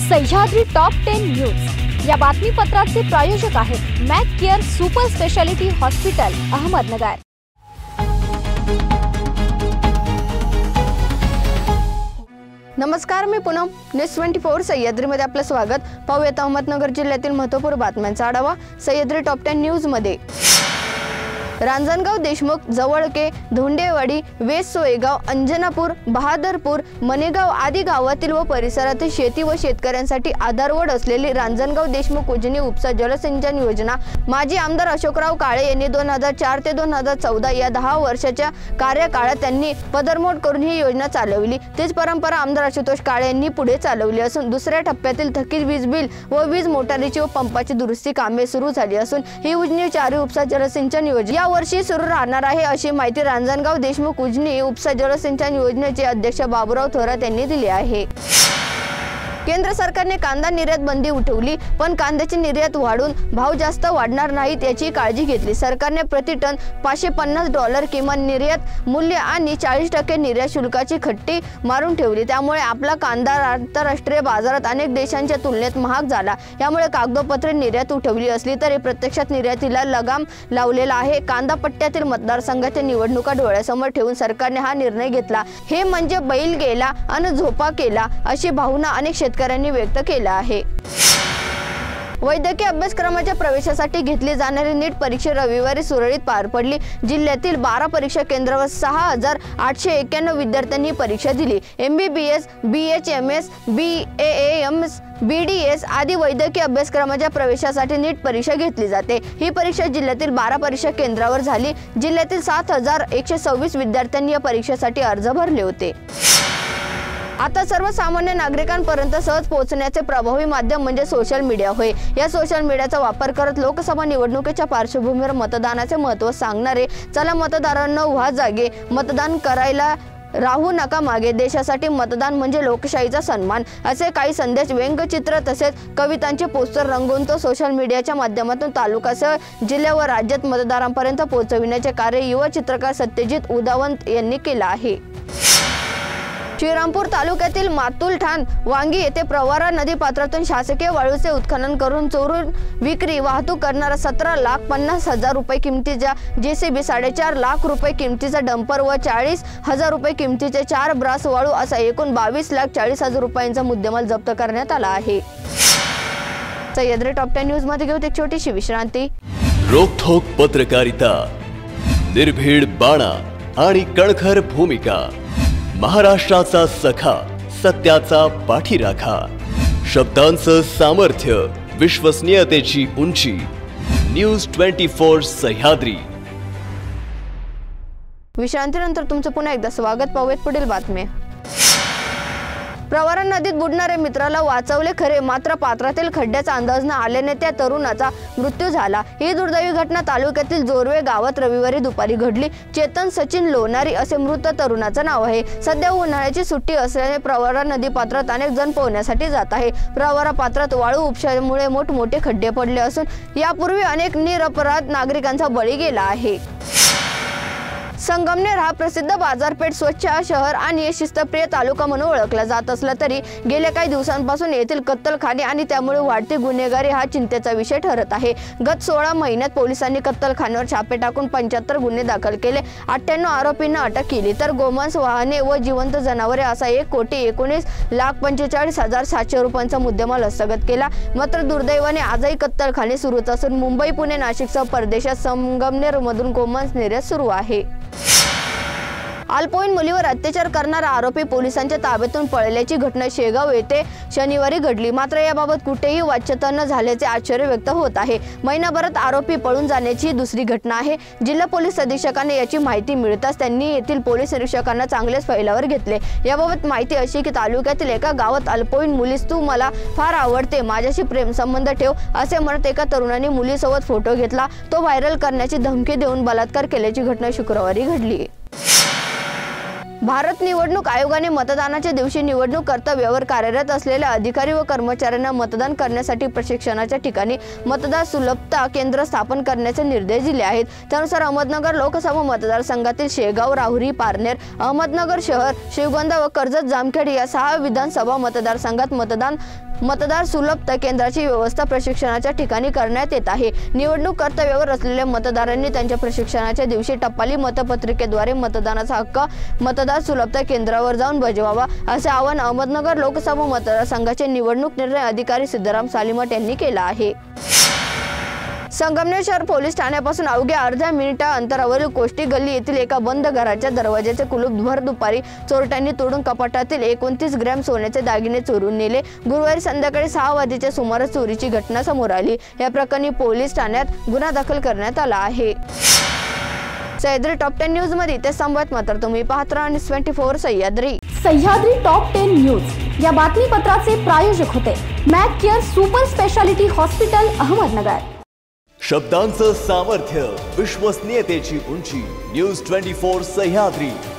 Sahyadri top 10 news या बातमीपत्राचे प्रायोजक आहेत Mac care super speciality hospital Ahmednagar. नमस्कार, मी पूनम न्यूज 24 सह्याद्रीमध्ये आपलं स्वागत। पाहूयात अहमदनगर जिल्ह्यातील महत्त्वपूर्ण बातम्यांचा आढावा सह्याद्री टॉप 10 न्यूज मध्ये। रांजणगाव, देशमुख, जवळके, धोंडेवाडी, वेस, सोयगाव, अंजनापूर, बहादरपूर, मनेगाव आदी गावातील व परिसरातील शेती व शेतकऱ्यांसाठी आधारवड असलेली रांजणगाव देशमुख उजनी उपसा जलसिंचन योजना माजी आमदार अशोकराव काळे यांनी 2004 ते 2014 या 10 वर्षाच्या कार्यकाळात त्यांनी पदरमोड करून ही योजना चालवली। तीच परंपरा आमदार आशुतोष काळे यांनी पुढे चालवली असून दुसऱ्या टप्प्यातील थकीत वीज बिल व वीज मोटारीची व पंपाची दुरुस्ती कामे सुरू झाली असून ही उजनी 4 उपसा जलसिंचन योजना या वर्षी सुरू राहणार आहे, अशी माहिती रांजणगाव देशमुख उजनी उपसा जलसिंचन योजनेचे अध्यक्ष बाबूराव थोरात यांनी दिली आहे। केंद्र सरकारने कांदा निर्यात बंदी उठवली, पण कांद्याची निर्यात वाढून भाव जास्त वाढणार नाहीत याची काळजी घेतली। सरकारने प्रति टन $550 किमान निर्यात मूल्य आणि 40% निर्यात शुल्काची खट्टी मारून ठेवली। त्यामुळे आपला कांदा आंतरराष्ट्रीय बाजारात अनेक देशांच्या तुलनेत महाग झाला। यामुळे कागदोपत्री निर्यात उठवली असली तरी प्रत्यक्षात निर्यातीला लगाम लावलेला आहे। कांदा पट्ट्यातील मतदारसंघाच्या निवडणुका डोळ्यासमोर ठेवून सरकारने हा निर्णय घेतला। हे म्हणजे बैल गेला आणि झोपा केला अशी भावना अनेक शेतकऱ्यांनी व्यक्त केला आहे। वैद्यकीय अभ्यासक्रमाच्या प्रवेशासाठी घेतली जाणारी नीट परीक्षा रविवारी सुरळीत पार पडली। जिल्ह्यातील 12 परीक्षा केंद्रावर 6,891 विद्यार्थ्यांनी परीक्षा दिली। MBBS, BHMS, BAAMS, BDS आदी वैद्यकीय अभ्यासक्रमाच्या प्रवेशासाठी नीट परीक्षा घेतली जाते। ही परीक्षा जिल्ह्यातील 12 परीक्षा केंद्रावर झाली। जिल्ह्यातील 7,126 विद्यार्थ्यांनी या परीक्षेसाठी अर्ज भरले होते। आता सर्वसामान्य नागरिकांपर्यंत सहज पोहोचण्याचे प्रभावी माध्यम म्हणजे सोशल मीडिया होय। या सोशल मीडियाचा वापर करत लोकसभा निवडणुकीच्या पार्श्वभूमीवर मतदानाचे महत्त्व सांगणारे चला मतदारांनो व्हा जागे, मतदान करायला राहू नका मागे, देशासाठी मतदान म्हणजे लोकशाहीचा सन्मान असे काही संदेश, व्यंगचित्र तसेच कवितांचे पोस्टर रंगवून तो सोशल मीडियाच्या माध्यमातून तालुक्यासह जिल्हा व राज्यात मतदारांपर्यंत पोहोचविण्याचे कार्य युवा चित्रकार सत्यजित उदावंत यांनी केले आहे। श्रीरामपूर तालुक्यातील मातुलठाण वांगी येथे प्रवरा नदी पात्रातून शासकीय वाळूचे उत्खनन करून चोरून विक्री वाहतूक करणारा 17,50,000 रुपये किमतीचा JCB, 4.5 लाख रुपये किमतीचा डंपर व 40,000 रुपये किमतीचे 4 ब्रास वाळू असा एकूण 22,40,000 रुपयांचा मुद्देमाल जप्त करण्यात आला आहे। सह्याद्री टॉप 10 न्यूज मध्ये घेऊ एक छोटीशी विश्रांती। रोखोक पत्रकारिता, निर्भीड बाणा आणि कणखर भूमिका, महाराष्ट्राचा सखा, सत्याचा पाठीराखा, शब्दांचं सामर्थ्य, विश्वसनीयतेची उंची, न्यूज 24 सह्याद्री। विश्रांतीनंतर तुमचं पुन्हा एकदा स्वागत। पाहूयात पुढील बातमी। प्रवरा नदीत बुडणाऱ्या मित्राला वाचवले खरे, मात्र पात्रातील खड्ड्याचा अंदाज न आल्याने त्या तरुणाचा मृत्यू झाला। ही दुर्दैवी घटना तालुक्यातील जोरवे गावात रविवारी दुपारी घडली। चेतन सचिन लोणारी असे मृत तरुणाचं नाव आहे। सध्या उन्हाळ्याची सुट्टी असल्याने प्रवरा नदी पात्रात अनेक जण पोहण्यासाठी जात आहे। प्रवरा पात्रात वाळू उपशामुळे मोठमोठे खड्डे पडले असून यापूर्वी अनेक निरपराध नागरिकांचा बळी गेला आहे। संगमनेर हा प्रसिद्ध बाजारपेठ, स्वच्छ शहर आणि शिस्तप्रिय तालुका म्हणून ओळखला जात असला तरी गेल्या काही दिवसांपासून येथील कत्तलखाने आणि त्यामुळे वाढती गुन्हेगारी हा चिंतेचा विषय ठरत आहे। गत 16 महिन्यात पोलिसांनी कत्तलखान्यावर छापे टाकून 75 गुन्हे दाखल केले, 98 आरोपींना अटक केली, तर गोमांस, वाहने व जिवंत जनावरे असा 1,19,45,700 रुपयांचा मुद्देमाल हस्तगत केला। मात्र दुर्दैवाने आजही कत्तलखाने सुरूच असून मुंबई, पुणे, नाशिकसह परदेशात संगमनेर मधून गोमांस निर्यात सुरू आहे। अल्पवयीन मुलीवर अत्याचार करणारा आरोपी पोलिसांच्या ताब्यातून पळल्याची घटना शेगाव येथे शनिवारी घडली। मात्र याबाबत कुठेही वाच्यता न झाल्याचे आश्चर्य व्यक्त होत आहे। महिनाभरात आरोपी पळून जाण्याची दुसरी घटना आहे। जिल्हा पोलीस अधीक्षकांना याची माहिती मिळताच त्यांनी येथील पोलीस निरीक्षकांना चांगलेच फैलावर घेतले। याबाबत माहिती अशी की तालुक्यातील एका गावात अल्पवयीन मुलीस तू मला फार आवडते, माझ्याशी प्रेम संबंध ठेव असे म्हणत एका तरुणाने मुलीसोबत फोटो घेतला। तो व्हायरल करण्याची धमकी देऊन बलात्कार केल्याची घटना शुक्रवारी घडली। भारत निवडणूक आयोगाने मतदानाच्या दिवशी निवडणूक कर्तव्यावर कार्यरत असलेल्या अधिकारी व कर्मचाऱ्यांना मतदान करण्यासाठी प्रशिक्षणाच्या ठिकाणी मतदार सुलभता केंद्र स्थापन करण्याचे निर्देश दिले आहेत। त्यानुसार अहमदनगर लोकसभा मतदारसंघातील शेगाव, राहुरी, पारनेर, अहमदनगर शहर, श्रीगोंदा व कर्जत जामखेड या 6 विधानसभा मतदारसंघात मतदार सुलभता केंद्राची व्यवस्था प्रशिक्षणाच्या ठिकाणी करण्यात येत आहे। निवडणूक कर्तव्यावर असलेल्या मतदारांनी त्यांच्या प्रशिक्षणाच्या दिवशी टपाली मतपत्रिकेद्वारे मतदानाचा हक्क मतदार सुलभता केंद्रावर जाऊन बजवावा, असे आवाहन अहमदनगर लोकसभा मतदारसंघाचे निवडणूक निर्णय अधिकारी सिद्धराम सालीमठ यांनी केले आहे। संगमनेर शहर पोलीस ठाण्यापासून अवघ्या अर्ध्या मिनिटा अंतरावरील कोष्टी गल्ली येथील एका बंद घराच्या दरवाजाचे कुलूप भर दुपारी चोरट्यांनी तोडून कपाटातील 29 ग्रॅम सोन्याचे दागिने चोरून नेले। गुरुवारी संध्याकाळी 6 वाजेच्या सुमारास चोरीची घटना समोर आली। या प्रकरणी पोलीस ठाण्यात गुन्हा दाखल करण्यात आला आहे। सह्याद्री टॉप 10 न्यूज मध्ये ते संवाद मात्र तुम्ही पाहत राहा 24 सह्याद्री। सह्याद्री टॉप 10 न्यूज या बातमीपत्राचे प्रायोजक होते Mac care super speciality hospital, Ahmednagar. शब्दांचं सामर्थ्य, विश्वसनीयतेची उंची, न्यूज 24 सह्याद्री।